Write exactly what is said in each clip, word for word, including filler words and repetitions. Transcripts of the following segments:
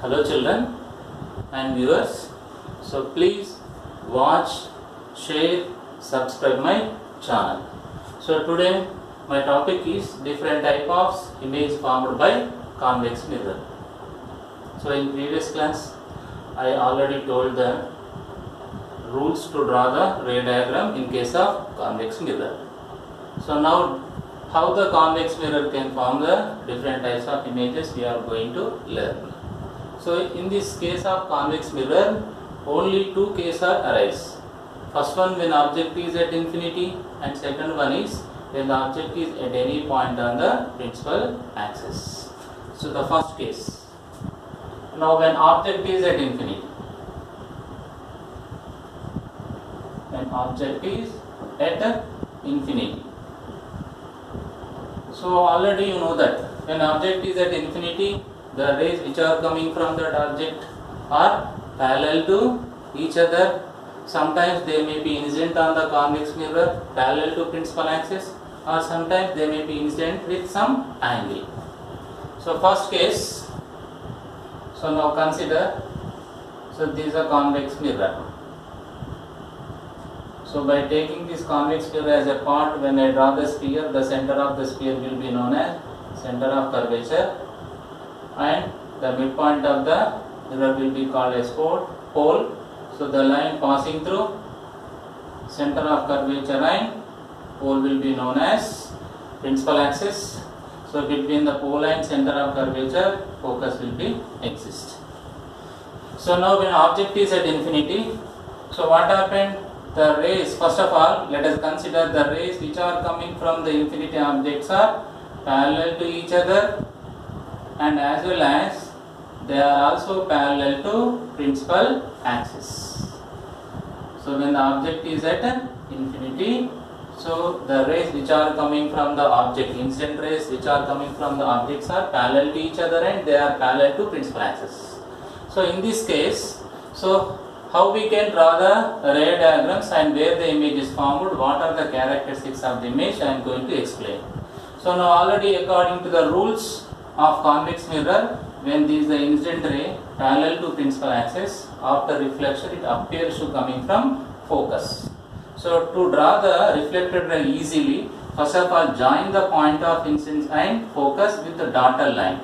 Hello children and viewers. So please watch, share, subscribe my channel. So today my topic is different type of image formed by convex mirror. So in previous class I already told the rules to draw the ray diagram in case of convex mirror. So now how the convex mirror can form the different types of images we are going to learn. So in this case of convex mirror, only two cases arise. First one when object is at infinity, and second one is when the object is at any point on the principal axis. So the first case. Now when object is at infinity, when object is at infinity. So already you know that when object is at infinity, the rays which are coming from that object are parallel to each other. Sometimes they may be incident on the convex mirror parallel to principal axis, or sometimes they may be incident with some angle. So first case, so now consider, so this is a convex mirror. So by taking this convex mirror as a part, when I draw the sphere, the center of the sphere will be known as center of curvature, and the midpoint of the mirror will be called as pole. So the line passing through center of curvature and pole will be known as principal axis. So between the pole and center of curvature, focus will be exist. So now when object is at infinity, so what happened? The rays, first of all, let us consider the rays which are coming from the infinity objects are parallel to each other, and as well as they are also parallel to principal axis. So when the object is at infinity, so the rays which are coming from the object, incident rays which are coming from the objects are parallel to each other and they are parallel to principal axis. So in this case, so how we can draw the ray diagrams and where the image is formed, what are the characteristics of the image, I am going to explain. So now already according to the rules of convex mirror, when this is the incident ray parallel to principal axis, after reflection it appears to coming from focus. So to draw the reflected ray easily, first of all join the point of incidence and focus with the dotted line,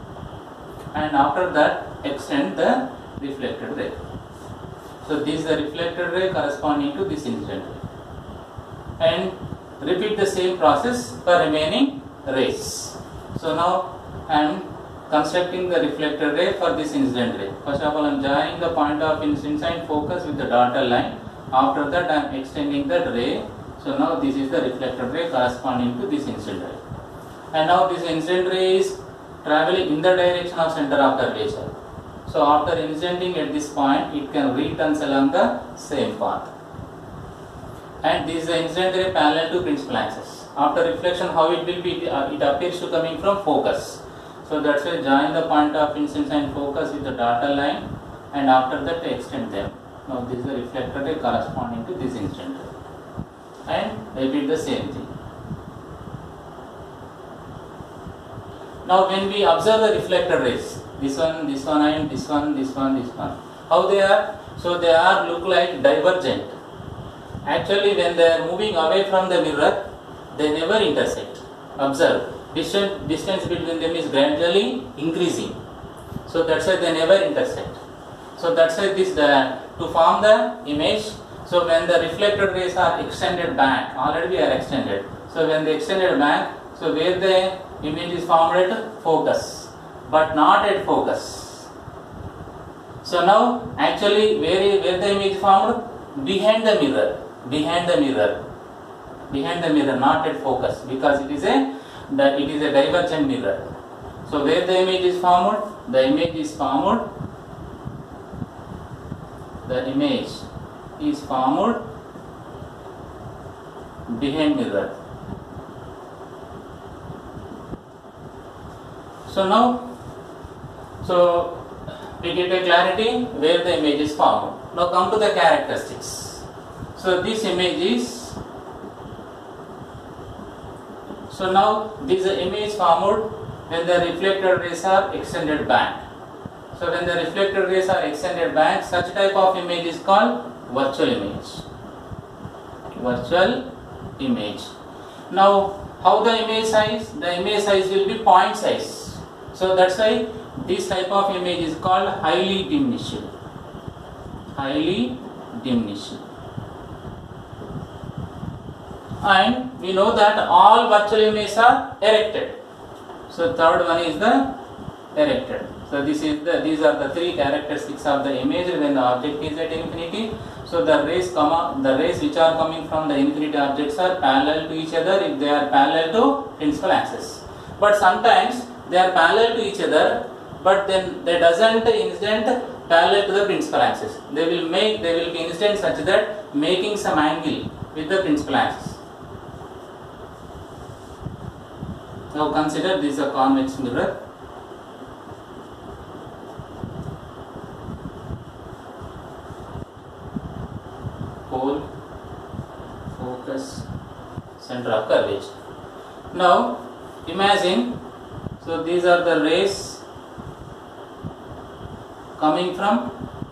and after that extend the reflected ray. So this is the reflected ray corresponding to this incident ray, and repeat the same process for remaining rays. So now I am constructing the reflected ray for this incident ray. First of all I am joining the point of incidence and focus with the dotted line. After that I am extending that ray. So now this is the reflected ray corresponding to this incident ray. And now this incident ray is traveling in the direction of center of curvature. So after incidenting at this point, it can return along the same path. And this is the incident ray parallel to principal axis. After reflection, how it will be? It appears to coming from focus. So that's why join the point of incidence and focus with the dotted line, and after that extend them. Now this is the reflected ray corresponding to this incident ray, and repeat the same thing. Now when we observe the reflected rays, this one, this one, and this one, this one, this one, how they are? So they are look like divergent. Actually when they are moving away from the mirror, they never intersect. Observe, distance, distance between them is gradually increasing. So that's why they never intersect. So that's why this the to form the image. So when the reflected rays are extended back, already we are extended. So when they extended back, so where the image is formed at focus, but not at focus. So now actually where, where the image is formed? Behind the mirror, behind the mirror, behind the mirror, not at focus, because it is a that it is a divergent mirror. So where the image is formed? The image is formed, the image is formed behind mirror. So now, so we get a clarity where the image is formed. Now come to the characteristics. So this image is, so now this image formed when the reflected rays are extended back. So when the reflected rays are extended back, such type of image is called virtual image. Virtual image. Now how the image size? The image size will be point size. So that's why this type of image is called highly diminished. Highly diminished. And we know that all virtual images are erected. So third one is the erected. So this is the these are the three characteristics of the image when the object is at infinity. So the rays come up, the rays which are coming from the infinity objects are parallel to each other if they are parallel to principal axis. But sometimes they are parallel to each other, but then they doesn't incident parallel to the principal axis. They will make they will be incident such that making some angle with the principal axis. Now consider this is a convex mirror. Pole, focus, center of curvature. Now imagine, so these are the rays coming from,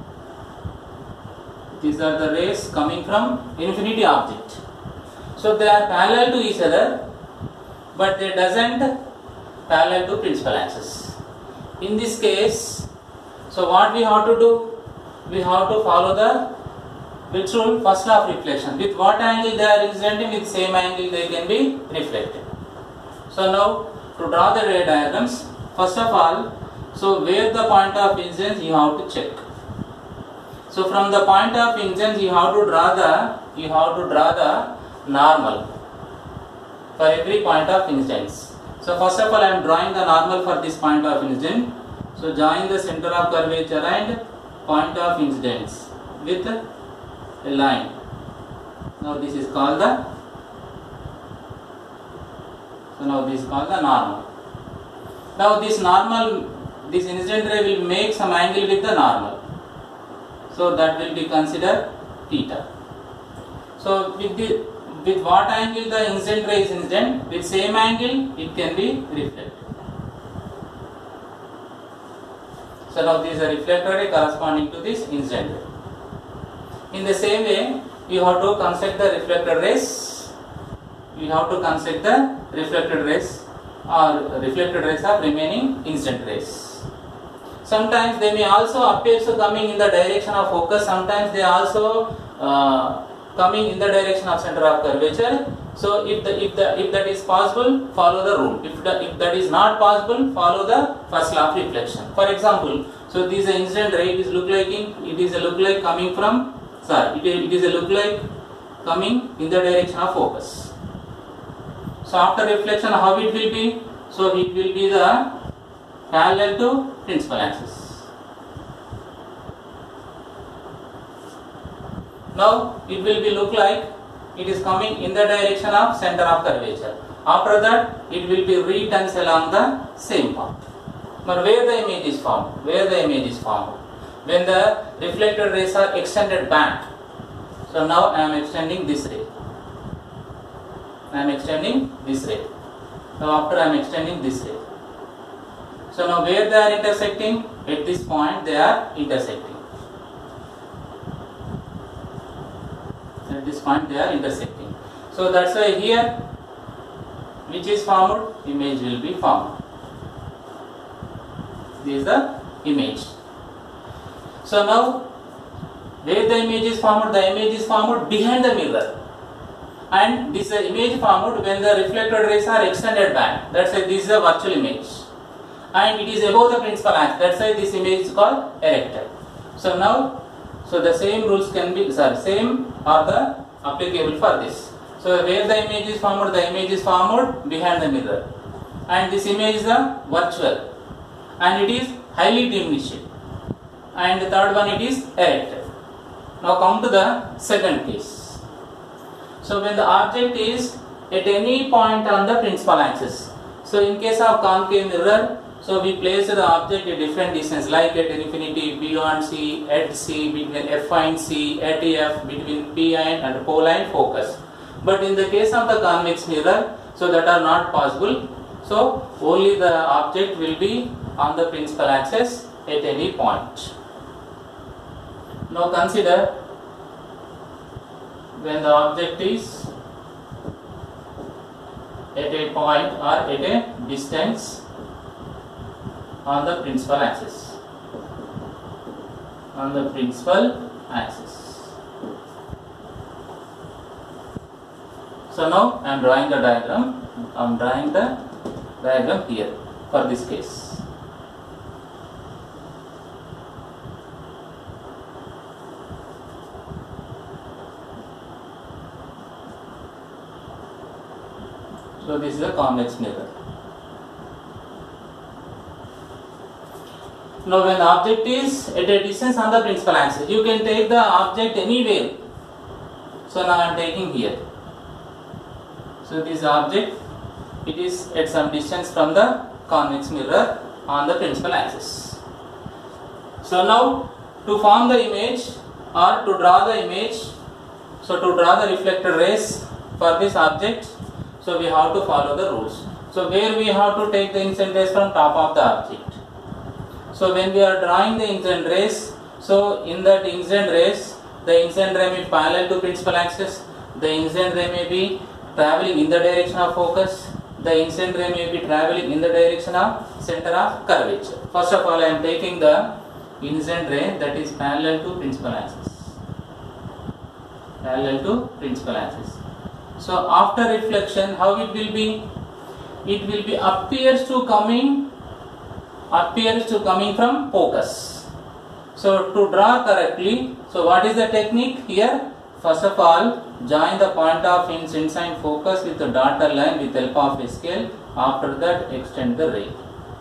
these are the rays coming from infinity object. So they are parallel to each other, but they doesn't parallel to principal axis. In this case, so what we have to do? We have to follow the which rule? First law of reflection. With what angle they are incidenting, with same angle they can be reflected. So now to draw the ray diagrams, first of all, so where the point of incidence you have to check. So from the point of incidence you have to draw the you have to draw the normal for every point of incidence. So first of all I am drawing the normal for this point of incidence. So join the center of curvature and point of incidence with a line. Now this is called the so now this is called the normal. Now this normal, this incident ray will make some angle with the normal. So that will be considered theta. So with the with what angle the incident ray is incident, with same angle it can be reflected. So now this is a reflected ray corresponding to this incident ray. In the same way, you have to construct the reflected rays. You have to construct the reflected rays or reflected rays of remaining incident rays. Sometimes they may also appear so coming in the direction of focus. Sometimes they also uh, coming in the direction of center of curvature. So if the if the if that is possible, follow the rule. If the if that is not possible, follow the first law of reflection. For example, so this is an incident ray. It is look like in, it is a look like coming from. Sorry, it, it is a look like coming in the direction of focus. So after reflection, how it will be? So it will be the parallel to principal axis. Now it will be look like it is coming in the direction of center of curvature. After that, it will be returns along the same path. But where the image is formed? Where the image is formed? When the reflected rays are extended back. So now I am extending this ray. I am extending this ray. Now after I am extending this ray. So now where they are intersecting? At this point they are intersecting. At this point they are intersecting. So that's why here which is formed? Image will be formed. This is the image. So now, where the image is formed, the image is formed behind the mirror. And this is the image formed when the reflected rays are extended back. That's why this is a virtual image. And it is above the principal axis. That's why this image is called erected. So now, so the same rules can be, sorry, same are the applicable for this. So where the image is formed, the image is formed behind the mirror. And this image is a virtual. And it is highly diminished. And the third one, it is erected. Now come to the second case. So when the object is at any point on the principal axis. So in case of concave mirror, so we place the object at different distance, like at infinity, beyond C, at C, between F and C, at F, between P and, and pole and focus. But in the case of the convex mirror, so that are not possible. So only the object will be on the principal axis at any point. Now consider when the object is at a point or at a distance on the principal axis. On the principal axis. So now I am drawing the diagram. I am drawing the diagram here for this case. So this is a convex mirror. Now when the object is at a distance on the principal axis, you can take the object anywhere. So now I am taking here. So this object, it is at some distance from the convex mirror on the principal axis. So now to form the image or to draw the image, so to draw the reflected rays for this object, so we have to follow the rules. So where we have to take the incident rays from top of the object. So when we are drawing the incident rays, so in that incident rays, the incident ray may be parallel to principal axis, the incident ray may be traveling in the direction of focus, the incident ray may be traveling in the direction of center of curvature. First of all, I am taking the incident ray that is parallel to principal axis. Parallel to principal axis. So after reflection, how it will be? It will be appears to coming, appears to coming from focus. So to draw correctly, so what is the technique here? First of all, join the point of incidence and focus with the dotted line with help of a scale. After that, extend the ray.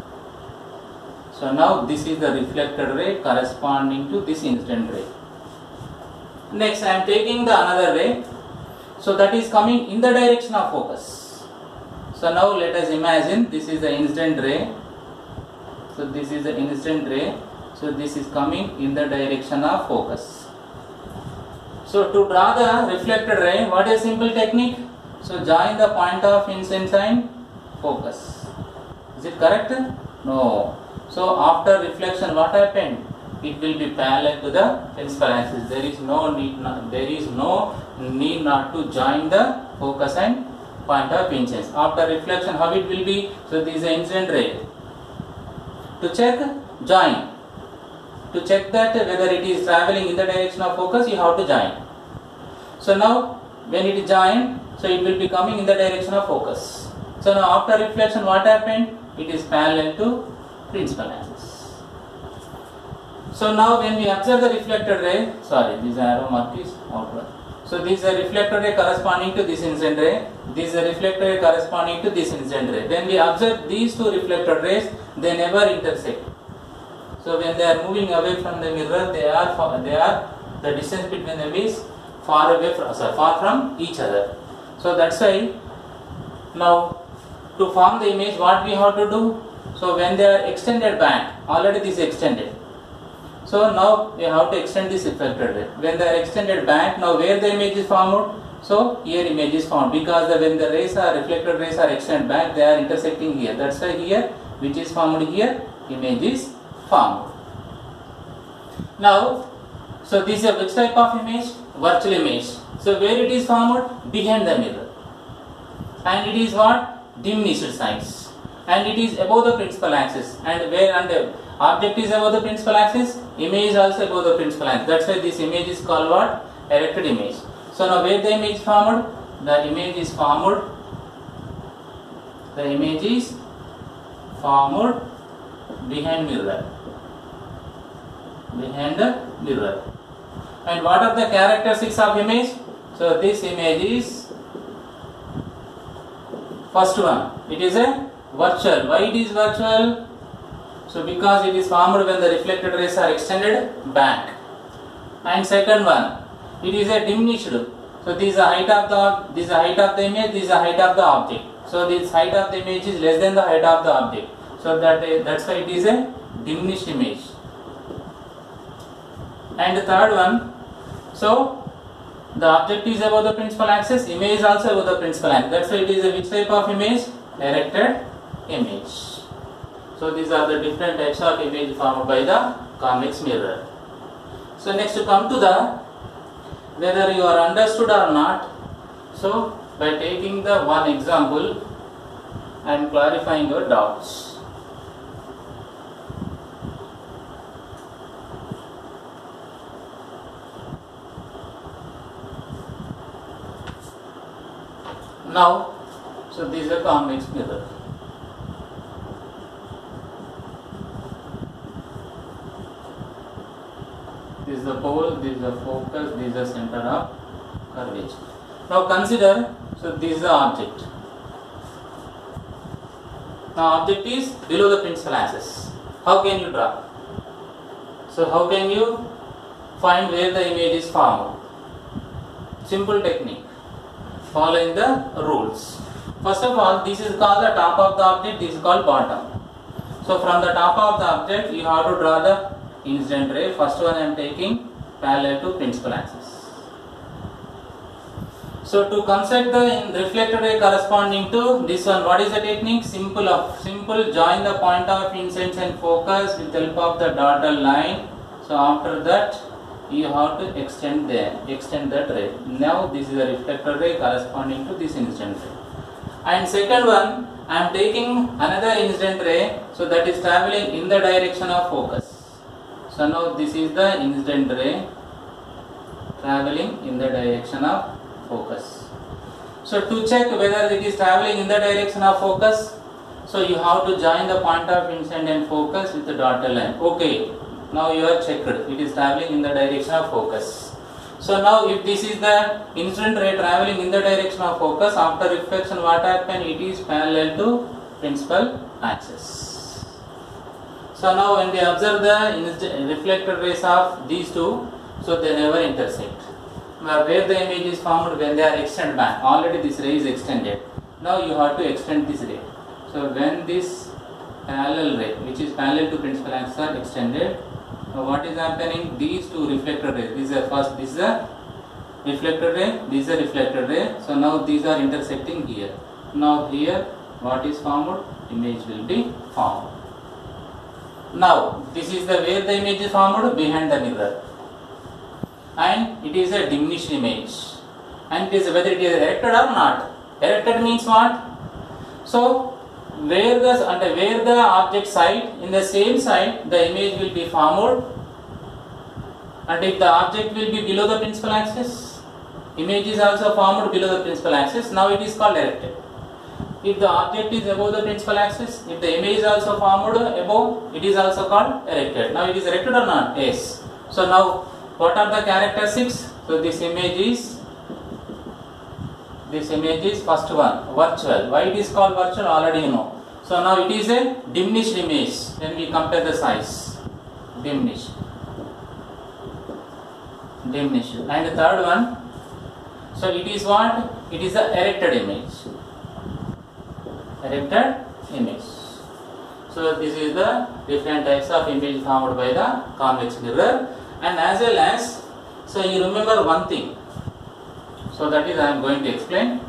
So now this is the reflected ray corresponding to this incident ray. Next, I am taking the another ray. So that is coming in the direction of focus. So now let us imagine this is the incident ray. So this is the incident ray. So this is coming in the direction of focus. So to draw the reflected ray, what is simple technique? So join the point of incidence and focus. Is it correct? No. So after reflection, what happened? It will be parallel to the principal axis. There is no need. Not, there is no need not to join the focus and point of incidence. After reflection, how it will be? So this is the incident ray. To check, join. To check that whether it is traveling in the direction of focus, you have to join. So now when it is joined, so it will be coming in the direction of focus. So now after reflection, what happened? It is parallel to principal axis. So now when we observe the reflected ray, sorry, this arrow mark is outward. So this is a reflected ray corresponding to this incident ray. This is a reflected ray corresponding to this incident ray. When we observe these two reflected rays, they never intersect. So when they are moving away from the mirror, they are far, they are the distance between them is far away from sorry, far from each other. So that's why now to form the image, what we have to do? So when they are extended back, already this is extended. So now we have to extend this reflected ray. When they are extended back, now where the image is formed? So here image is formed because the, when the rays are reflected rays are extended back, they are intersecting here. That's why here which is formed here, image is formed. Now, so this is a which type of image? Virtual image. So where it is formed? Behind the mirror. And it is what? Diminished size. And it is above the principal axis. And where and the object is above the principal axis, image is also above the principal axis. That's why this image is called what? Erected image. So now where the image is formed? The image is formed. The image is formed behind mirror. Behind the mirror. And what are the characteristics of image? So this image is first one. It is a virtual. Why it is virtual? So because it is formed when the reflected rays are extended back. And second one, it is a diminished. So this is the height of the this is the height of the image. This is the height of the object. So this height of the image is less than the height of the object. So that that's why it is a diminished image. And the third one, so the object is above the principal axis, image is also above the principal axis. That's why it is a which type of image? Erected image. So these are the different types of image formed by the convex mirror. So next to come to the whether you are understood or not. So by taking the one example, I am clarifying your doubts. Now, so this is a convex mirror. This is the pole, this is the focus, this is the center of curvature. Now consider, so this is the object. Now object is below the principal axis. How can you draw? So how can you find where the image is formed? Simple technique, following the rules. First of all, this is called the top of the object, this is called bottom. So from the top of the object, you have to draw the incident ray. First one I am taking parallel to principal axis. So to construct the reflected ray corresponding to this one, what is the technique? Simple of simple join the point of incidence and focus with the help of the dotted line. So after that, you have to extend the extend that ray. Now this is a reflected ray corresponding to this incident ray. And second one, I am taking another incident ray, so that is traveling in the direction of focus. So now this is the incident ray traveling in the direction of focus. So to check whether it is traveling in the direction of focus, so you have to join the point of incident and focus with the dotted line. Okay, now you are checked, it is traveling in the direction of focus. So now if this is the incident ray traveling in the direction of focus, after reflection what happens? It is parallel to principal axis. So now when we observe the reflected rays of these two, so they never intersect. Where the image is formed when they are extended back. Already this ray is extended. Now you have to extend this ray. So when this parallel ray, which is parallel to principal axis, are extended, so what is happening? These two reflected rays. This is a first. This is a reflected ray. This is a reflected ray. So now these are intersecting here. Now here, what is formed? Image will be formed. Now this is the where the image is formed, behind the mirror. And it is a diminished image, and it is whether it is erected or not. Erected means what? So where the and where the object side, in the same side the image will be formed, and if the object will be below the principal axis, image is also formed below the principal axis. Now it is called erected. If the object is above the principal axis, if the image is also formed above, it is also called erected. Now it is erected or not? Yes. So now what are the characteristics? So this image is, this image is first one, virtual. Why it is called virtual? Already you know. So now it is a diminished image when we compare the size. Diminished. Diminished. And the third one, so it is what? It is a erected image. Erected image. So this is the different types of image formed by the convex mirror. And as well as, so you remember one thing, so that is I am going to explain.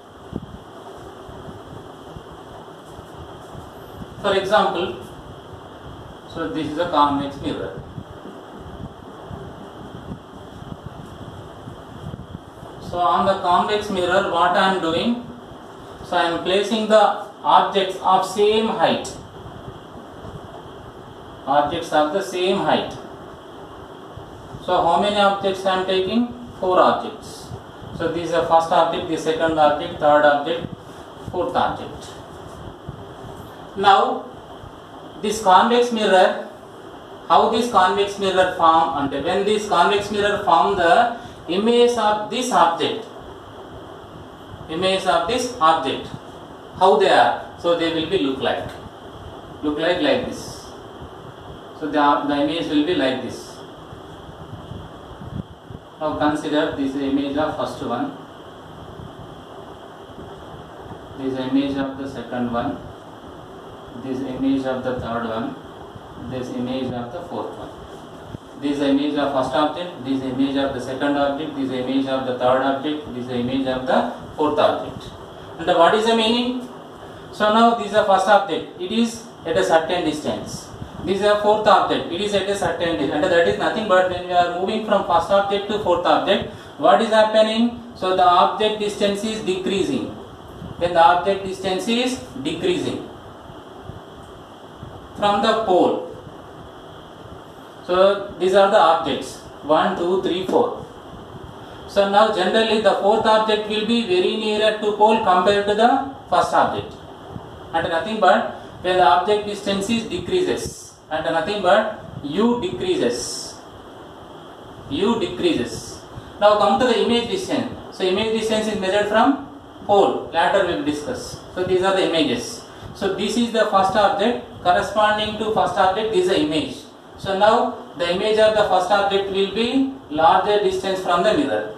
For example, so this is a convex mirror. So on the convex mirror, what I am doing, so I am placing the objects of same height, objects of the same height. So how many objects I am taking? Four objects. So this is the first object, the second object, third object, fourth object. Now this convex mirror, how this convex mirror form, and when this convex mirror form the image of this object, image of this object, how they are? So they will be look like, look like like this. So the, the image will be like this. Now consider this image of first one, this image of the second one, this image of the third one, this image of the fourth one. This image of first object, this image of the second object, this image of the third object, this image of the fourth object. And what is the meaning? So now this is the first object. It is at a certain distance. This is a fourth object. It is at a certain distance. And that is nothing but when we are moving from first object to fourth object, what is happening? So the object distance is decreasing. When the object distance is decreasing from the pole. So these are the objects one, two, three, four. So now generally the fourth object will be very nearer to pole compared to the first object. And nothing but when the object distance is decreases, and nothing but u decreases. U decreases. Now come to the image distance. So image distance is measured from pole. Later we will discuss. So these are the images. So this is the first object. Corresponding to first object is the image. So now the image of the first object will be larger distance from the mirror.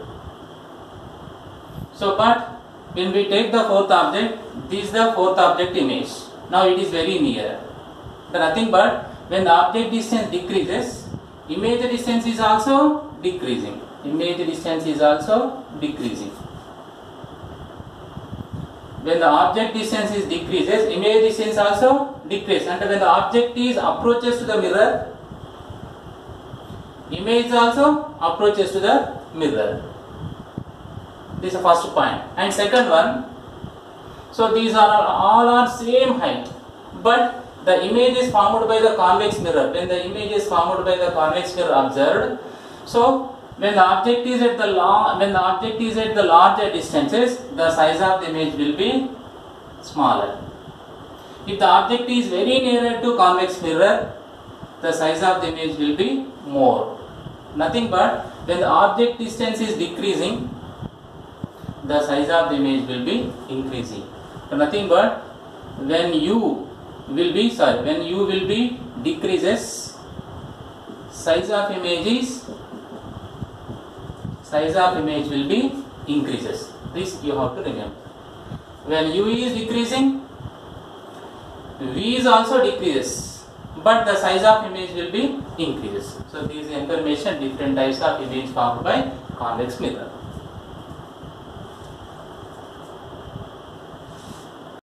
So but when we take the fourth object, this is the fourth object image. Now it is very near. So nothing but when the object distance decreases, image distance is also decreasing. Image distance is also decreasing. When the object distance is decreases, image distance also decreases. And when the object is approaches to the mirror, image also approaches to the mirror. This is the first point. And second one, so these are all are same height, but the image is formed by the convex mirror. When the image is formed by the convex mirror observed, so when the object is at the la when the object is at the larger distances, the size of the image will be smaller. If the object is very nearer to convex mirror, the size of the image will be more. Nothing but when the object distance is decreasing, the size of the image will be increasing. So nothing but when u will be sorry when u will be decreases, size of image is size of image will be increases. This you have to remember. When u is decreasing, v is also decreases, but the size of image will be increases. So this information, different types of image formed by convex mirror.